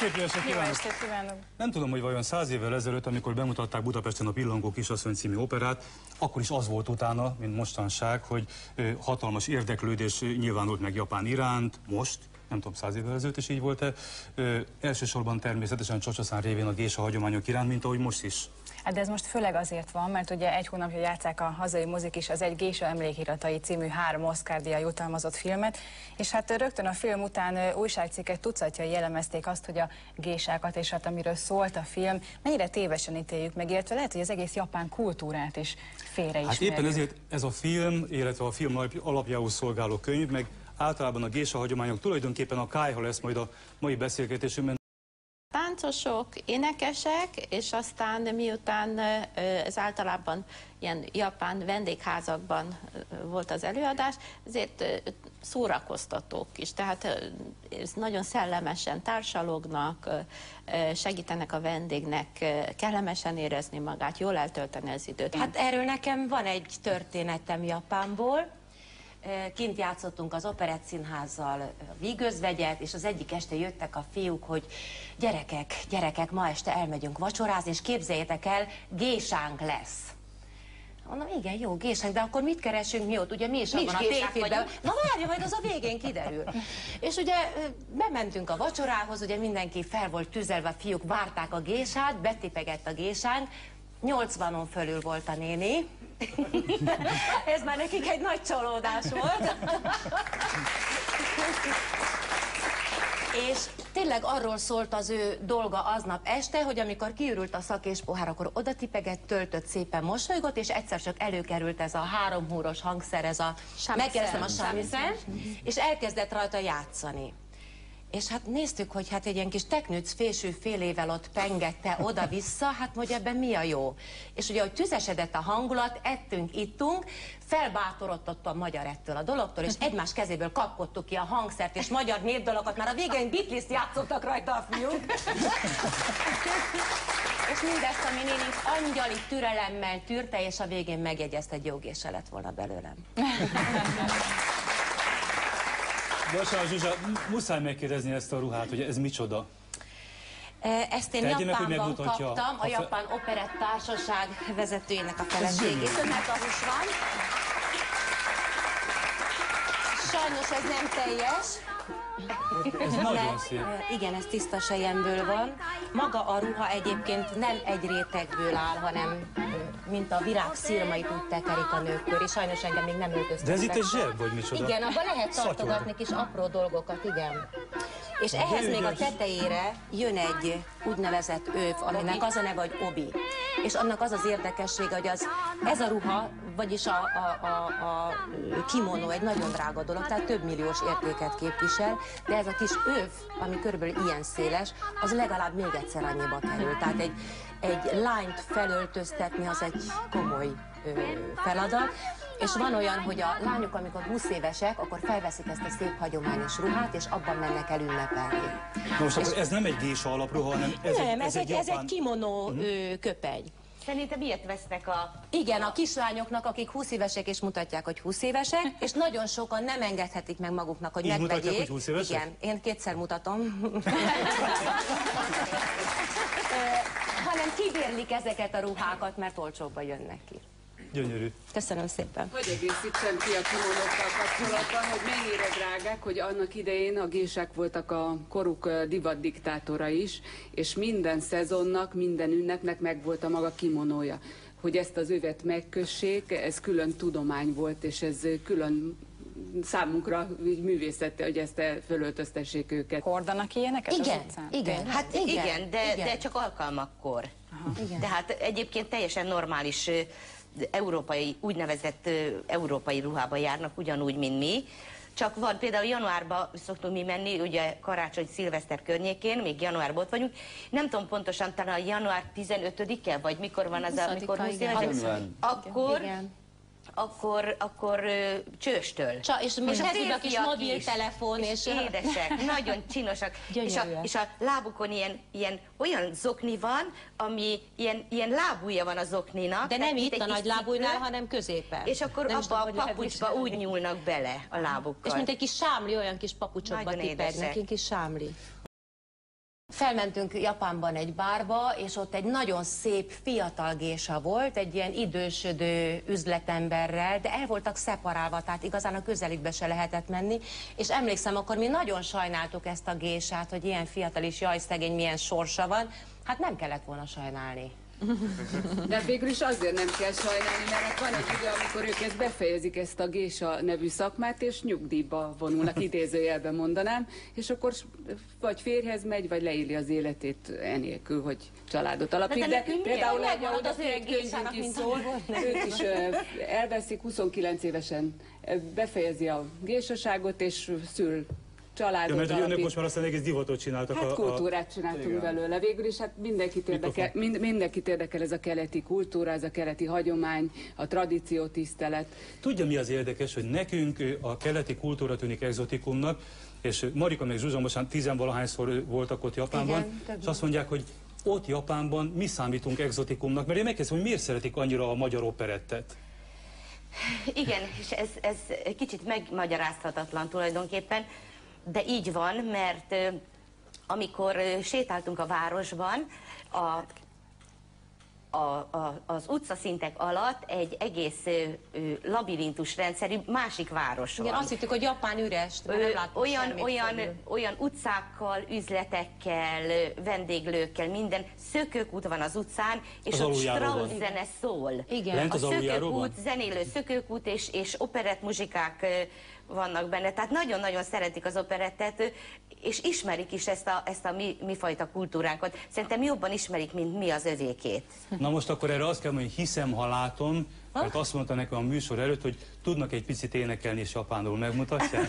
Szép jó estét kívánok! Nem tudom, hogy vajon 100 évvel ezelőtt, amikor bemutatták Budapesten a Pillangó kisasszony című operát, akkor is az volt utána, mint mostanság, hogy hatalmas érdeklődés nyilvánult meg Japán iránt, most, nem tudom, 100 évvel ezelőtt is így volt-e, elsősorban természetesen Csocsaszán révén a gésa hagyományok iránt, mint ahogy most is. Hát de ez most főleg azért van, mert ugye egy hónapja játsszák a hazai mozik is az Egy gésa emlékiratai című 3 Oscar-díjjal jutalmazott filmet, és hát rögtön a film után újságcikkek tucatjai jellemezték azt, hogy a gésákat és hát amiről szólt a film, mennyire tévesen ítéljük meg, illetve lehet, hogy az egész japán kultúrát is félreismerjük. Hát éppen ezért ez a film, illetve a film alapjául szolgáló könyv, meg általában a gésa hagyományok tulajdonképpen a kályha lesz majd a mai beszélgetésünkben. Táncosok, énekesek, és aztán miután ez általában ilyen japán vendégházakban volt az előadás, ezért szórakoztatók is, tehát nagyon szellemesen társalognak, segítenek a vendégnek kellemesen érezni magát, jól eltölteni az időt. Hát erről nekem van egy történetem Japánból. Kint játszottunk az Operett Színházzal vígözvegyet, és az egyik este jöttek a fiúk, hogy gyerekek, ma este elmegyünk vacsorázni, és képzeljétek el, gésánk lesz. Mondom, igen, jó, gésánk, de akkor mit keresünk mi ott? Ugye mi is abban a tévében. Na várja, majd az a végén kiderül. És ugye bementünk a vacsorához, ugye mindenki fel volt tüzelve, a fiúk várták a gésát, betipegett a gésánk, 80-on fölül volt a néni. Ez már nekik egy nagy csalódás volt. És tényleg arról szólt az ő dolga aznap este, hogy amikor kiürült a szak és pohár, akkor oda tipegett, töltött, szépen mosolygott, és egyszer csak előkerült ez a 3 húros hangszer, ez a megkérdeztem a samisen, és elkezdett rajta játszani. És hát néztük, hogy hát egy ilyen kis teknőc fésű félével ott pengette oda-vissza, hát hogy ebben mi a jó. És ugye, hogy tüzesedett a hangulat, ettünk, ittunk, felbátorodott a magyar ettől a dologtól, és egymás kezéből kapkodtuk ki a hangszert és magyar népdalokat, már a végén Beatles játszottak rajta a fiúk. És mindezt a mi nénink angyali türelemmel tűrte, és a végén megjegyezte, hogy jó gése lett volna belőlem. Bocsánat, Zsuzsa, muszáj megkérdezni ezt a ruhát, hogy ez micsoda? Ezt én Japánban kaptam, a Japán Operett Társaság vezetőjének a feleségétől, mert az is van. Sajnos ez nem teljes. Ez nagyon szép. Igen, ez tiszta selyemből van. Maga a ruha egyébként nem egy rétegből áll, hanem mint a virág szirmait úgy tekerik a nők köré. Sajnos engem még nem öltöztek. De ez itt egy zseb, vagy micsoda? Igen, abban lehet tartogatni kis apró dolgokat, igen. És ehhez még a tetejére jön egy úgynevezett öv, aminek az a neve, hogy obi. És annak az az érdekessége, hogy ez a ruha, vagyis a kimono egy nagyon drága dolog, tehát több milliós értéket képvisel, de ez a kis öv, ami körülbelül ilyen széles, az legalább még egyszer annyiba kerül. Tehát egy lányt felöltöztetni az egy komoly feladat. És van olyan, hogy a lányok, amikor 20 évesek, akkor felveszik ezt a szép hagyományos ruhát, és abban mennek el ünnepelni. Most akkor ez nem egy gésa alapruha, hanem ez egy kimono köpeny. Szerintem ilyet vesznek a... Igen, a kislányoknak, akik 20 évesek és mutatják, hogy 20 évesek, és nagyon sokan nem engedhetik meg maguknak, hogy megvegyék. Mutatják, hogy 20 évesek? Igen, én 2-szer mutatom. Hanem kibérlik ezeket a ruhákat, mert olcsóbban jönnek ki. Gyönyörű. Köszönöm szépen. Hogy egészítsem ki a kimónokkal kapcsolatban, hogy mennyire drágák, hogy annak idején a gések voltak a koruk divatdiktátora is, és minden szezonnak, minden ünnepnek megvolt a maga kimonója. Hogy ezt az övet megkössék, ez külön tudomány volt, és ez külön számunkra művészete, hogy ezt fölöltöztessék őket. Hordanak ilyeneket igen, az utcán? Igen, hát igen, de csak alkalmakkor. Tehát egyébként teljesen normális európai, úgynevezett európai ruhában járnak, ugyanúgy, mint mi. Csak van, például januárban szoktunk mi menni, ugye karácsony, szilveszter környékén, még januárban ott vagyunk. Nem tudom pontosan, talán január 15-e, vagy mikor van az, amikor 20 évesek? Akkor csőstől. És a kis mobiltelefon, és édesek, nagyon csinosak. És a lábukon olyan zokni van, ami ilyen lábúja van a zokninak. De nem itt a nagy lábújnál, hanem középen. És akkor abba a papucsba úgy nyúlnak bele a lábukkal. És mint egy kis sámli, olyan kis papucsokba tipegnek, egy kis sámli. Felmentünk Japánban egy bárba, és ott egy nagyon szép fiatal gésa volt, egy ilyen idősödő üzletemberrel, de el voltak szeparálva, tehát igazán a közelükbe se lehetett menni, és emlékszem, akkor mi nagyon sajnáltuk ezt a gésát, hogy ilyen fiatal is, jaj szegény, milyen sorsa van, hát nem kellett volna sajnálni. De végül is azért nem kell sajnálni, mert van egy idő, amikor ők ezt befejezik, ezt a gésa nevű szakmát, és nyugdíjba vonulnak, idézőjelben mondanám, és akkor vagy férjhez megy, vagy leéli az életét enélkül, hogy családot alapít. De például egy könyvünk is szól, őt is elveszik, 29 évesen befejezi a gésaságot, és szül családot alapít. Önök most már aztán egész divatot csináltak. Hát kultúrát csináltunk belőle. Végül is hát mindenkit érdekel ez a keleti kultúra, ez a keleti hagyomány, a tradíciótisztelet. Tudja, mi az érdekes, hogy nekünk a keleti kultúra tűnik egzotikumnak, és Marika meg Zsuzsa most 10-valahányszor voltak ott Japánban, és azt mondják, hogy ott Japánban mi számítunk egzotikumnak, mert én megkérdezem, hogy miért szeretik annyira a magyar operettet? Igen, és ez kicsit megmagyarázhatatlan tulajdonképpen, de így van, mert amikor sétáltunk a városban, az utcaszintek alatt egy egész labirintus rendszerű másik város van. Igen, azt hittük, hogy Japán üres, mert nem láttuk olyan utcákkal, üzletekkel, vendéglőkkel, minden. Szökőkút van az utcán, és ott Strauss zene szól. Igen. Lent az Szökőkút, zenélő szökőkút és operettmuzsikák vannak benne. Tehát nagyon-nagyon szeretik az operettet, és ismerik is ezt a mi fajta kultúránkat. Szerintem jobban ismerik, mint mi az övékét. Na most akkor erre azt kell mondani, hogy hiszem, ha látom, mert azt mondta nekem a műsor előtt, hogy tudnak egy picit énekelni, és japánul megmutatják.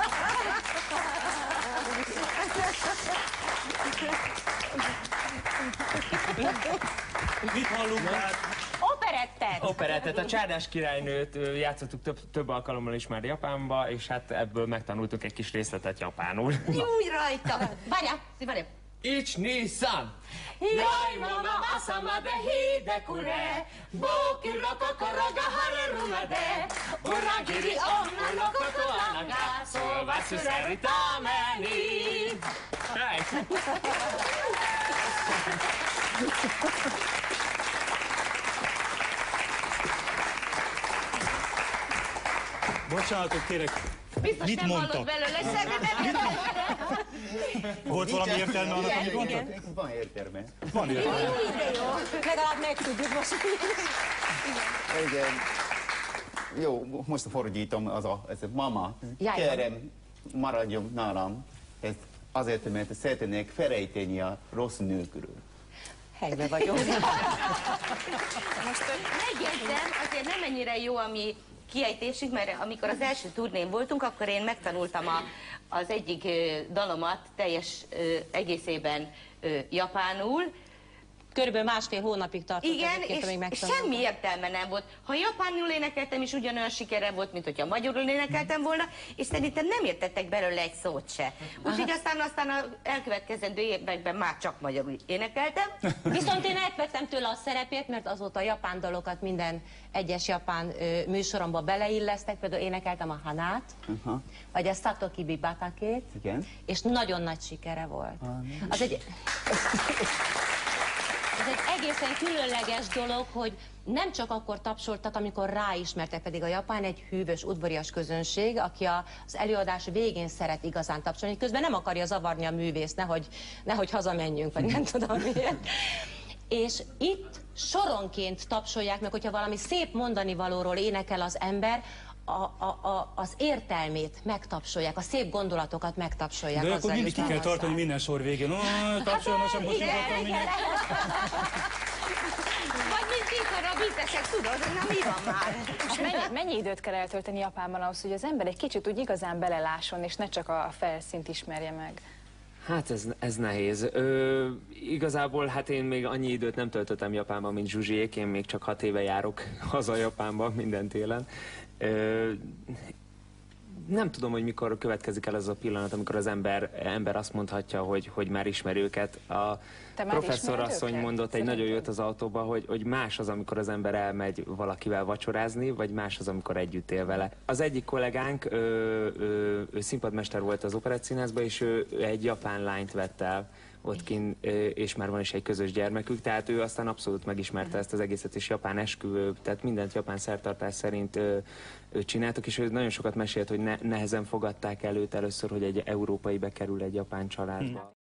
Mit hallunk már? Operettet. A Csárdás királynőt játszottuk több alkalommal is már Japánba, és hát ebből megtanultuk egy kis részletet japánul. Úgy rajta! Várjál! Ichi-ni-san! Jaj, mama, asama de hidekure, boku no kokoro ga hareru made, uragiri onna no koto ana ga sowaseru tame ni. Bocsánatot kérek, Biztos mit nem mondtak? hallott belőle semmit, Volt valami értelme annak, amit mondtak? Van értelme. Van értelme. Legalább megtudjuk most. Igen. Jó, most fordítom, ez a mama, kérem, maradjon nálam. Ez azért, mert szeretnék felejteni a rossz nőkről. Helyben vagyok. Most megjegyzem, azért nem ennyire jó a mi kiejtésünk, mert amikor az első turnén voltunk, akkor én megtanultam az egyik dalomat teljes egészében japánul. Körülbelül másfél hónapig tartott. Igen, és semmi értelme nem volt. Ha japánul énekeltem is, ugyanolyan sikere volt, mint hogyha magyarul énekeltem volna, és szerintem nem értettek belőle egy szót se. Úgyhogy aztán az elkövetkezendő években már csak magyarul énekeltem. Viszont én elvettem tőle a szerepét, mert azóta a japán dalokat minden egyes japán műsoromba beleillesztek, például énekeltem a Hanát, vagy a Satoki Bibatakét, és nagyon nagy sikere volt. Ez egy egészen különleges dolog, hogy nem csak akkor tapsoltak, amikor ráismertek, pedig a japán egy hűvös, udvarias közönség, aki az előadás végén szeret igazán tapsolni, közben nem akarja zavarni a művészt, nehogy hazamenjünk, vagy nem tudom miért. És itt soronként tapsolják meg, hogyha valami szép mondani valóról énekel az ember, az értelmét megtapsolják, a szép gondolatokat megtapsolják. De akkor mindig ki kell tartani minden sor végén. Tapsolna sem bocsánattal mindjárt. Vagy mint mikor a bítesek, tudod, hogy na mi van már? Mennyi időt kell eltölteni Japánban ahhoz, hogy az ember egy kicsit úgy igazán belelásson, és ne csak a felszínt ismerje meg? Hát ez nehéz. Igazából hát én még annyi időt nem töltöttem Japánban, mint Zsuzsiék, én még csak 6 éve járok haza Japánban minden télen. Nem tudom, hogy mikor következik el ez a pillanat, amikor az ember azt mondhatja, hogy már ismeri őket. A professzorasszony mondott egy nagyon jót az autóba, hogy más az, amikor az ember elmegy valakivel vacsorázni, vagy más az, amikor együtt él vele. Az egyik kollégánk, ő színpadmester volt az Operettszínházban, és ő egy japán lányt vett el, ott kint, és már van is egy közös gyermekük, tehát ő aztán abszolút megismerte ezt az egészet, és japán esküvő, tehát mindent japán szertartás szerint csináltak, és ő nagyon sokat mesélt, hogy nehezen fogadták el őt először, hogy egy európai bekerül egy japán családba.